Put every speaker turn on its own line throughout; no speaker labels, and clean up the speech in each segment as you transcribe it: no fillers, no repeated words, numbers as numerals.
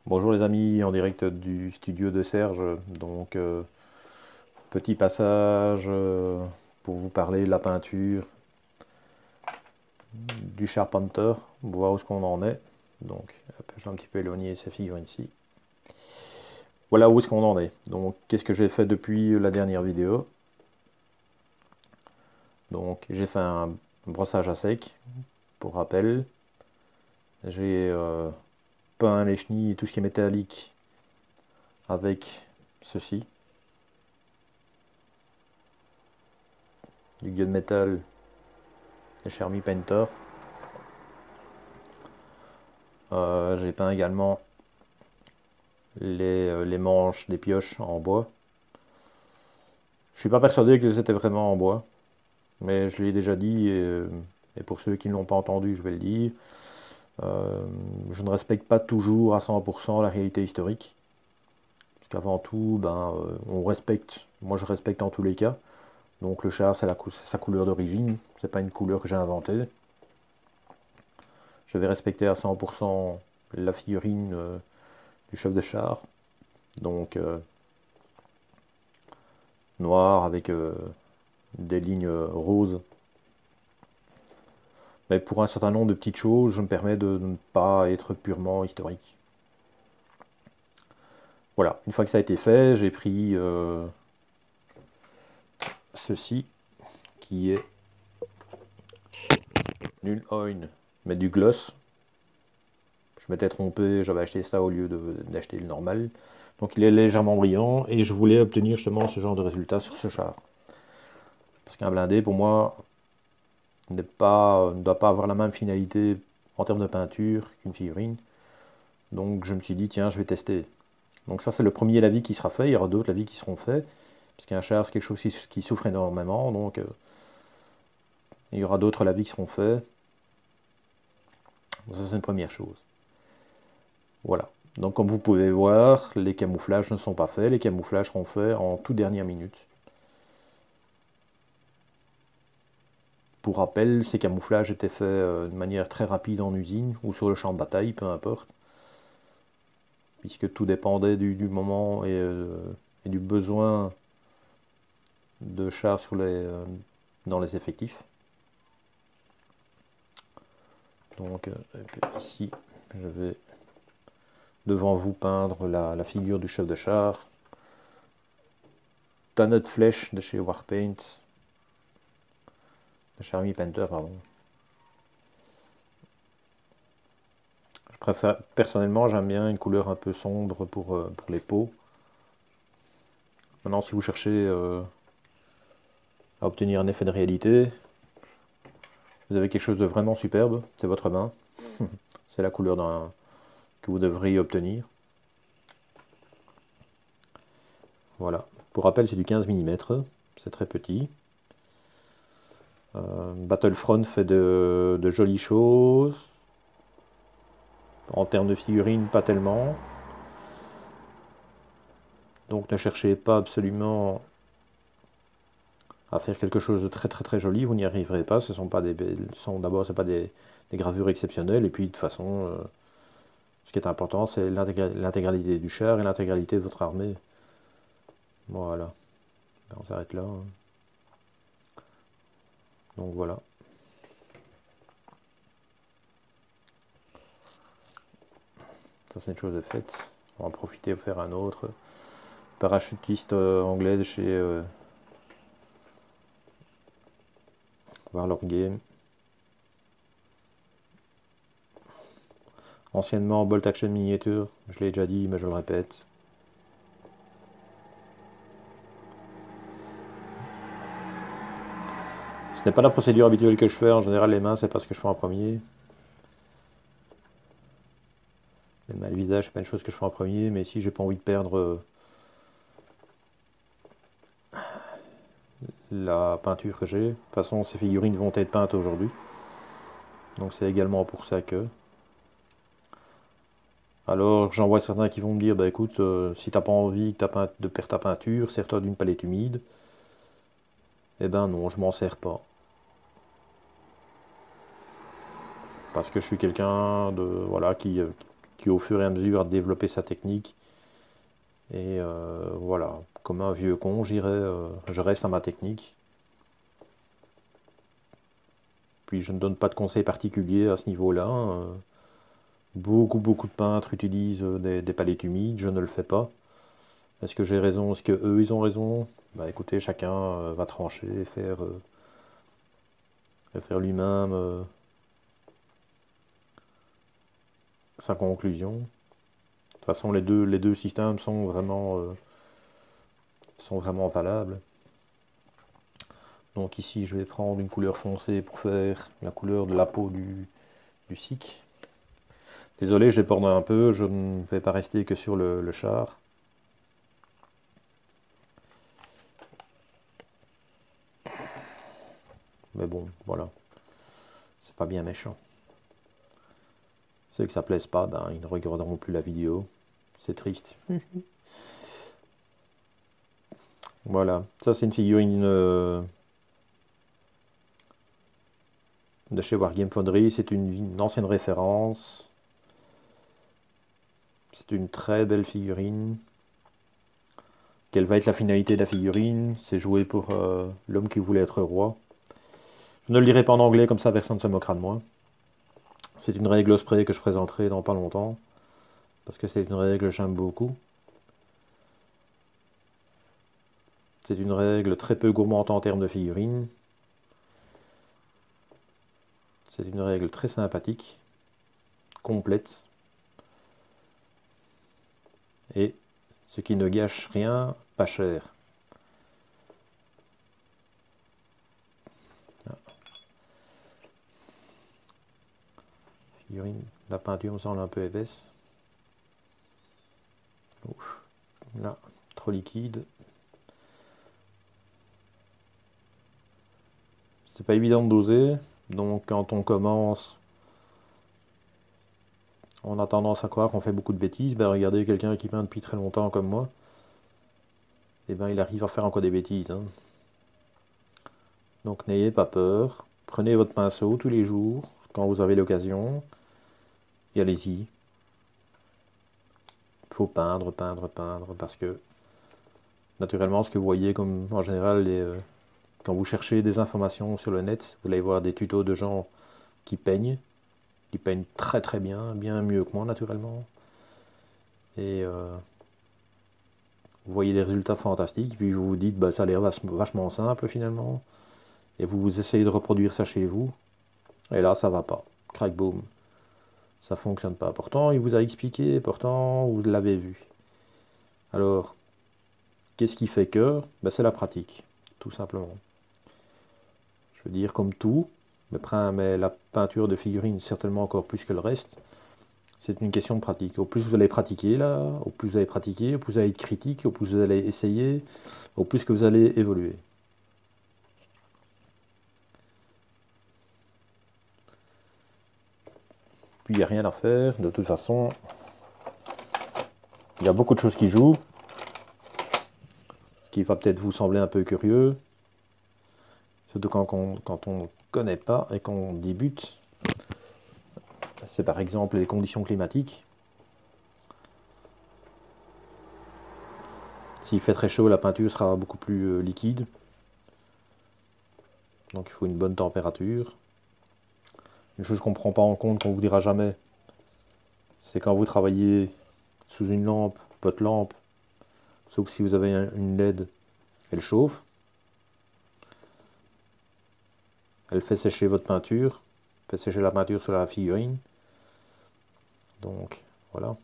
Bonjour les amis, en direct du studio de Serge. Donc, petit passage pour vous parler de la peinture du Charpenter, voir où est-ce qu'on en est. Donc, hop, je vais un petit peu éloigner ces figures ici. Voilà où est-ce qu'on en est. Donc, qu'est-ce que j'ai fait depuis la dernière vidéo? Donc, j'ai fait un brossage à sec, pour rappel. J'ai peint les chenilles et tout ce qui est métallique avec ceci, du gunmetal et Charmy Painter. J'ai peint également les manches des pioches en bois. Je suis pas persuadé que c'était vraiment en bois, mais je l'ai déjà dit et pour ceux qui ne l'ont pas entendu, je vais le dire. Je ne respecte pas toujours à 100% la réalité historique, parce qu'avant tout, on respecte. Moi, je respecte en tous les cas. Donc le char, c'est sa couleur d'origine. C'est pas une couleur que j'ai inventée. Je vais respecter à 100% la figurine du chef de char. Donc noir avec des lignes roses. Mais pour un certain nombre de petites choses, je me permets de ne pas être purement historique. Voilà, une fois que ça a été fait, j'ai pris ceci, qui est nul oil, mais du gloss. Je m'étais trompé, j'avais acheté ça au lieu d'acheter le normal. Donc il est légèrement brillant, et je voulais obtenir justement ce genre de résultat sur ce char. Parce qu'un blindé, pour moi, ne doit pas avoir la même finalité en termes de peinture qu'une figurine. Donc je me suis dit, tiens, je vais tester. Donc ça, c'est le premier lavis qui sera fait. Il y aura d'autres lavis qui seront faits. Parce qu'un char, c'est quelque chose qui souffre énormément. Donc il y aura d'autres lavis qui seront faits. Donc ça, c'est une première chose. Voilà. Donc comme vous pouvez voir, les camouflages ne sont pas faits. Les camouflages seront faits en toute dernière minute. Pour rappel, ces camouflages étaient faits de manière très rapide en usine ou sur le champ de bataille, peu importe. Puisque tout dépendait du moment et du besoin de chars dans les effectifs. Donc ici, je vais devant vous peindre la figure du chef de char. Tannet flèche de chez Warpaint. De Charmy Painter, pardon. Je préfère, personnellement, j'aime bien une couleur un peu sombre pour les peaux. Maintenant, si vous cherchez à obtenir un effet de réalité, vous avez quelque chose de vraiment superbe, c'est votre main. C'est la couleur que vous devriez obtenir. Voilà. Pour rappel, c'est du 15 mm, c'est très petit. Battlefront fait de jolies choses. En termes de figurines, pas tellement. Donc ne cherchez pas absolument à faire quelque chose de très très très joli, vous n'y arriverez pas. Ce sont pas des d'abord, c'est pas des gravures exceptionnelles, et puis de toute façon, ce qui est important, c'est l'intégralité du char et l'intégralité de votre armée. Voilà. On s'arrête là. Donc voilà. Ça, c'est une chose de faite. On va en profiter pour faire un autre. Parachutiste anglais de chez Warlord Game. Anciennement Bolt Action Miniature. Je l'ai déjà dit, mais je le répète. Ce n'est pas la procédure habituelle que je fais. En général, les mains, c'est pas ce que je fais en premier. Les mains, le visage, c'est pas une chose que je fais en premier. Mais si j'ai pas envie de perdre la peinture que j'ai. De toute façon, ces figurines vont être peintes aujourd'hui. Donc c'est également pour ça que... Alors j'en vois certains qui vont me dire, bah écoute, si t'as pas envie de perdre ta peinture, sers-toi d'une palette humide. Eh ben non, je m'en sers pas. Parce que je suis quelqu'un de voilà qui au fur et à mesure a développé sa technique. Et voilà, comme un vieux con, je reste à ma technique. Puis je ne donne pas de conseils particuliers à ce niveau-là. Beaucoup de peintres utilisent des palettes humides, je ne le fais pas. Est-ce que j'ai raison? Est-ce que eux ils ont raison? Bah écoutez, chacun va trancher et faire lui-même sa conclusion. De toute façon, les deux systèmes sont vraiment valables. Donc ici, je vais prendre une couleur foncée pour faire la couleur de la peau du cyc. Désolé, je déborde un peu, je ne vais pas rester que sur le char. Mais bon, voilà. C'est pas bien méchant. Ceux que ça plaise pas, ben, ils ne regarderont plus la vidéo. C'est triste. Voilà. Ça, c'est une figurine de chez Wargame Foundry. C'est une ancienne référence. C'est une très belle figurine. Quelle va être la finalité de la figurine? C'est jouer pour l'homme qui voulait être roi. Je ne le dirai pas en anglais, comme ça personne ne se moquera de moi. C'est une règle Osprey que je présenterai dans pas longtemps. Parce que c'est une règle que j'aime beaucoup. C'est une règle très peu gourmande en termes de figurines. C'est une règle très sympathique, complète. Et ce qui ne gâche rien, pas cher. Figurine, la peinture me semble un peu épaisse. Ouf. Là, trop liquide. C'est pas évident de doser, donc quand on commence, on a tendance à croire qu'on fait beaucoup de bêtises. Ben, regardez quelqu'un qui peint depuis très longtemps comme moi, et ben il arrive à faire encore des bêtises. Hein. Donc n'ayez pas peur, prenez votre pinceau tous les jours, quand vous avez l'occasion, et allez-y. Il faut peindre, parce que naturellement ce que vous voyez comme en général quand vous cherchez des informations sur le net, vous allez voir des tutos de gens qui peignent très bien, bien mieux que moi naturellement. Et vous voyez des résultats fantastiques, puis vous vous dites, bah, ça a l'air vachement simple finalement. Et vous essayez de reproduire ça chez vous, et là ça va pas. Crac boom. Ça fonctionne pas. Pourtant, il vous a expliqué, pourtant, vous l'avez vu. Alors, qu'est-ce qui fait que? Ben, c'est la pratique, tout simplement. Je veux dire, comme tout, mais la peinture de figurines, certainement encore plus que le reste, c'est une question de pratique. Au plus vous allez pratiquer, là, au plus vous allez pratiquer, au plus vous allez être critique, au plus vous allez essayer, au plus que vous allez évoluer. Puis il n'y a rien à faire, de toute façon, il y a beaucoup de choses qui jouent, qui va peut-être vous sembler un peu curieux, surtout quand on ne connaît pas et qu'on débute. C'est par exemple les conditions climatiques. S'il fait très chaud, la peinture sera beaucoup plus liquide. Donc il faut une bonne température. Une chose qu'on ne prend pas en compte, qu'on ne vous dira jamais, c'est quand vous travaillez sous une lampe, votre lampe, sauf si vous avez une LED, elle chauffe. Elle fait sécher votre peinture, fait sécher la peinture sur la figurine. Donc voilà.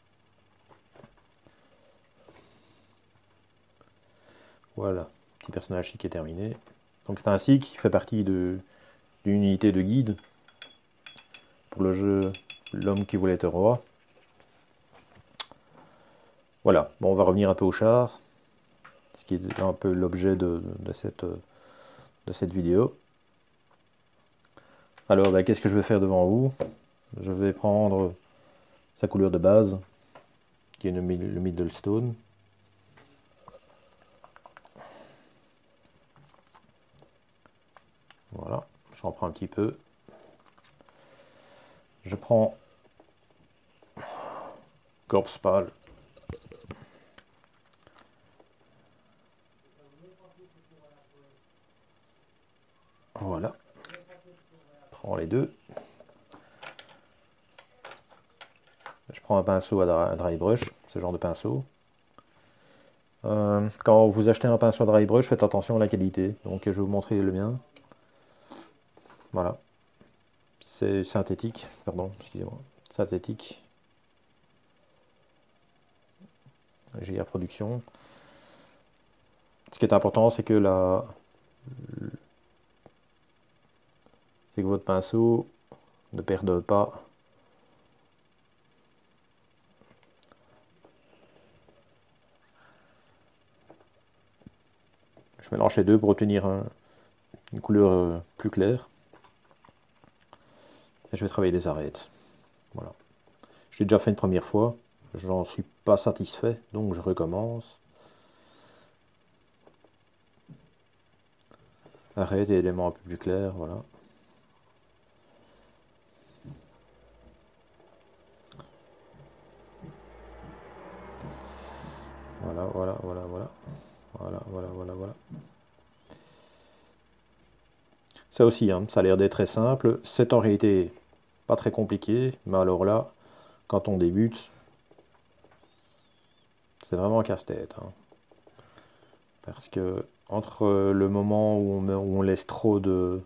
Voilà, petit personnage qui est terminé. Donc c'est ainsi qu'il fait partie d'une unité de guide pour le jeu L'homme qui voulait être roi. Voilà, bon, on va revenir un peu au char, ce qui est un peu l'objet de cette vidéo. Alors, bah, qu'est-ce que je vais faire devant vous? Je vais prendre sa couleur de base, qui est le Middlestone. Voilà, j'en prends un petit peu. Je prends corpse pâle. Voilà. Prends les deux. Je prends un pinceau à dry brush, ce genre de pinceau. Quand vous achetez un pinceau à dry brush, faites attention à la qualité. Donc je vais vous montrer le mien. Voilà. C'est synthétique, pardon, excusez-moi. Synthétique. JR Production. Ce qui est important, c'est que votre pinceau ne perde pas. Je mélange les deux pour obtenir une couleur plus claire. Et je vais travailler les arêtes. Voilà. Je l'ai déjà fait une première fois. Je n'en suis pas satisfait, donc je recommence. Arrête et éléments un peu plus clairs, voilà. Voilà, voilà, voilà, voilà. Voilà, voilà, voilà, voilà. Ça aussi, hein, ça a l'air d'être très simple. C'est en réalité pas très compliqué, mais alors là, quand on débute, c'est vraiment un casse-tête. Hein. Parce que entre le moment où on laisse trop de...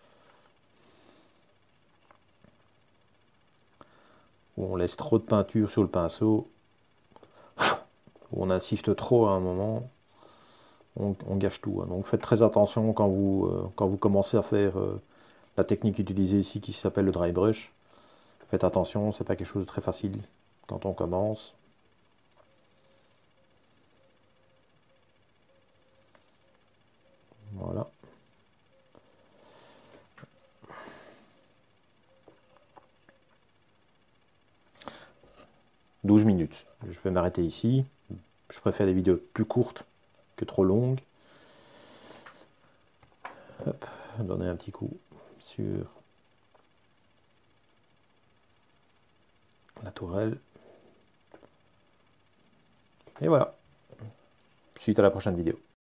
où on laisse trop de peinture sur le pinceau, où on insiste trop à un moment, on gâche tout. Hein. Donc faites très attention quand vous commencez à faire la technique utilisée ici qui s'appelle le dry brush. Faites attention, c'est pas quelque chose de très facile quand on commence. Voilà. « 12 minutes. Je vais m'arrêter ici. Je préfère des vidéos plus courtes que trop longues. Hop, donner un petit coup sur la tourelle. Et voilà. Suite à la prochaine vidéo.